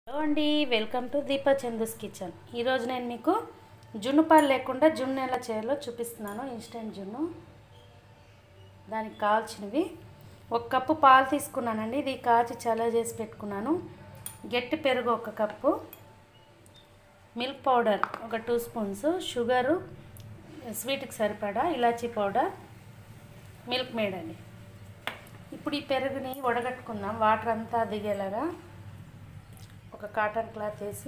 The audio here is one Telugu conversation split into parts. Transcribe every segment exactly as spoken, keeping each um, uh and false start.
హలో అండి, welcome to Deepa Chandu's kitchen. ఈరోజు నేను మీకు జున్ను పాలు లేకుండా జున్ను ఎలా చేయాలో చూపిస్తున్నాను. ఇన్స్టెంట్ జున్ను. దానికి కావాల్సినవి ఒక కప్పు పాలు తీసుకున్నానండి. ఇది కాచి చల్ల చేసి పెట్టుకున్నాను. గట్టి పెరుగు ఒక కప్పు, మిల్క్ పౌడర్ ఒక టూ స్పూన్స్, షుగరు స్వీట్కి సరిపడా, ఇలాచీ పౌడర్, మిల్క్ మేడ్ అండి. ఇప్పుడు ఈ పెరుగుని వడగట్టుకుందాం. వాటర్ అంతా దిగేలాగా ఒక కాటన్ క్లాత్ వేసి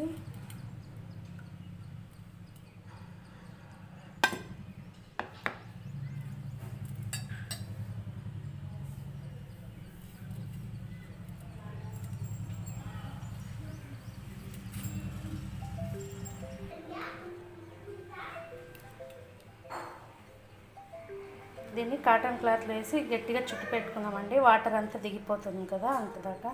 దీన్ని కాటన్ క్లాత్లో వేసి గట్టిగా చుట్టు పెట్టుకున్నామండి. వాటర్ అంతా దిగిపోతుంది కదా, అంతదాకా.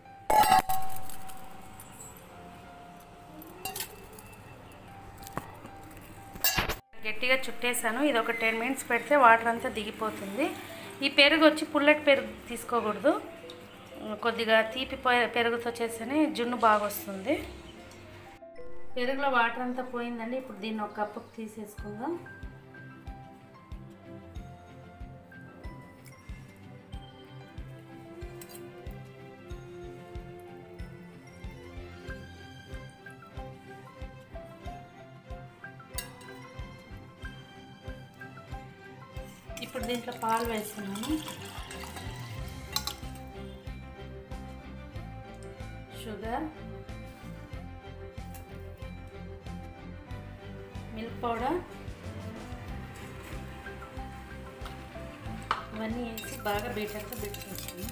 గట్టిగా చుట్టేసాను. ఇది ఒక టెన్ మినిట్స్ పెడితే వాటర్ అంతా దిగిపోతుంది. ఈ పెరుగు వచ్చి పుల్లటి పెరుగు తీసుకోకూడదు, కొద్దిగా తీపి పెరుగుతో చేస్తేనే జున్ను బాగా వస్తుంది. పెరుగులో వాటర్ అంతా పోయిందండి. ఇప్పుడు దీన్ని ఒక కప్పుకి తీసేసుకుందాం. ఇప్పుడు దీంట్లో పాలు వేస్తున్నాను, షుగర్, మిల్క్ పౌడర్ ఇవన్నీ వేసి బాగా బీటర్తో బీట్ చేస్తున్నాను.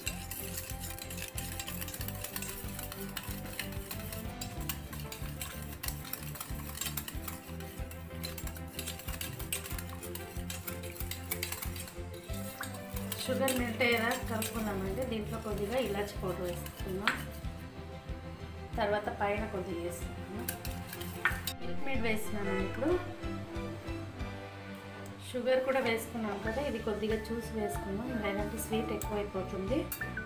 షుగర్ మెల్ట్ అయ్యేలా కలుపుకున్నామంటే దీంట్లో కొద్దిగా ఇలాచి పౌడర్ వేసుకున్నాం. తర్వాత పైన కొద్దిగా వేసుకున్నాము. మిల్క్ మేడ్ వేస్తున్నాను. ఇప్పుడు షుగర్ కూడా వేసుకున్నాం కదా, ఇది కొద్దిగా చూసి వేసుకున్నాం, లేదంటే స్వీట్ ఎక్కువైపోతుంది.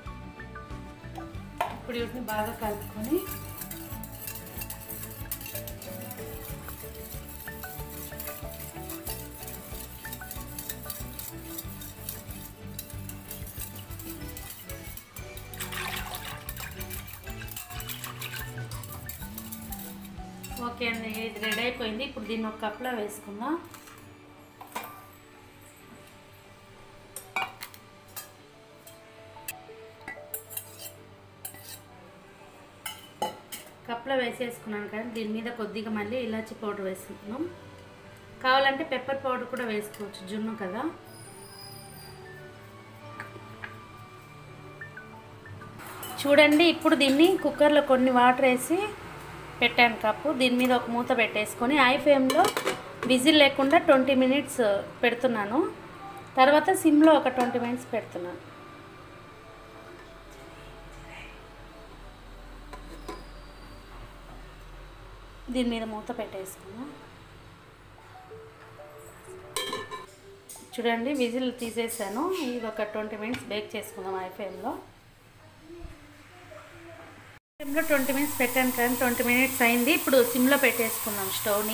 ఇప్పుడు వీటిని బాగా కలుపుకొని ఓకే అండి, ఇది రెడీ అయిపోయింది. ఇప్పుడు దీన్ని ఒక కప్లో వేసుకుందాం. కప్లో వేసేసుకున్నాను కానీ దీని మీద కొద్దిగా మళ్ళీ ఇలాచి పౌడర్ వేసుకుంటున్నాం. కావాలంటే పెప్పర్ పౌడర్ కూడా వేసుకోవచ్చు, జున్ను కదా. చూడండి, ఇప్పుడు దీన్ని కుక్కర్లో కొన్ని వాటర్ వేసి పెట్టాను కప్పు. దీని మీద ఒక మూత పెట్టేసుకొని హై ఫ్లేమ్లో విజిల్ లేకుండా ట్వంటీ మినిట్స్ పెడుతున్నాను. తర్వాత సిమ్లో ఒక ట్వంటీ మినిట్స్ పెడుతున్నాను. దీని మీద మూత పెట్టేసుకున్నాం. చూడండి, విజిల్ తీసేసాను. ఇది ఒక ట్వంటీ మినిట్స్ బేక్ చేసుకుందాం హై ఫ్లేమ్లో. సిమ్లో ట్వంటీ మినిట్స్ పెట్టాను కానీ ట్వంటీ మినిట్స్ అయింది. ఇప్పుడు సిమ్లో పెట్టేసుకున్నాం స్టవ్ని.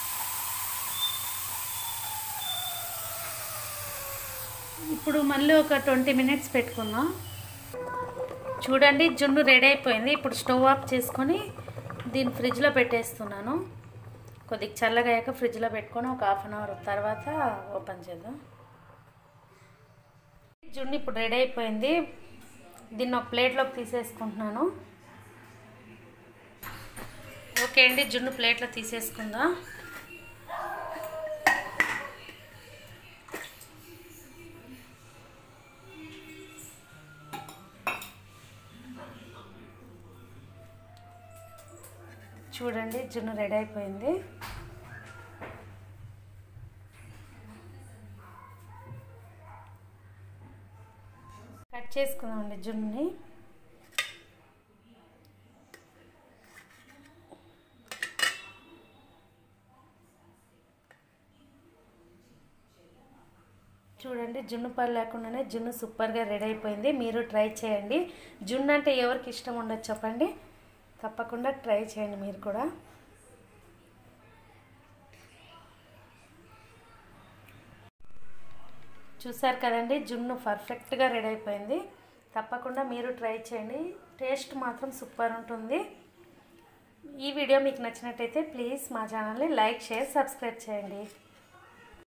ఇప్పుడు మళ్ళీ ఒక ట్వంటీ మినిట్స్ పెట్టుకుందాం. చూడండి, జున్ను రెడీ అయిపోయింది. ఇప్పుడు స్టవ్ ఆఫ్ చేసుకొని దీన్ని ఫ్రిడ్జ్లో పెట్టేస్తున్నాను. కొద్దిగా చల్లగా అయ్యాక ఫ్రిడ్జ్లో పెట్టుకొని ఒక హాఫ్ అన్ అవర్ తర్వాత ఓపెన్ చేద్దాం. జున్ను ఇప్పుడు రెడీ అయిపోయింది. దీన్ని ఒక ప్లేట్లోకి తీసేసుకుంటున్నాను. ఓకే అండి, జున్ను ప్లేట్లో తీసేసుకుందాం. చూడండి, జున్ను రెడీ అయిపోయింది. కట్ చేసుకుందామండి జున్నుని. చూడండి జున్ను పాలు లేకుండానే జున్ను సూపర్గా రెడీ అయిపోయింది. మీరు ట్రై చేయండి. జున్ను అంటే ఎవరికి ఇష్టం ఉండదు చెప్పండి. తప్పకుండా ట్రై చేయండి మీరు కూడా. చూసారు కదండి, జున్ను పర్ఫెక్ట్గా రెడీ అయిపోయింది. తప్పకుండా మీరు ట్రై చేయండి, టేస్ట్ మాత్రం సూపర్ ఉంటుంది. ఈ వీడియో మీకు నచ్చినట్టయితే ప్లీజ్ మా ఛానల్ని లైక్, షేర్, సబ్స్క్రైబ్ చేయండి.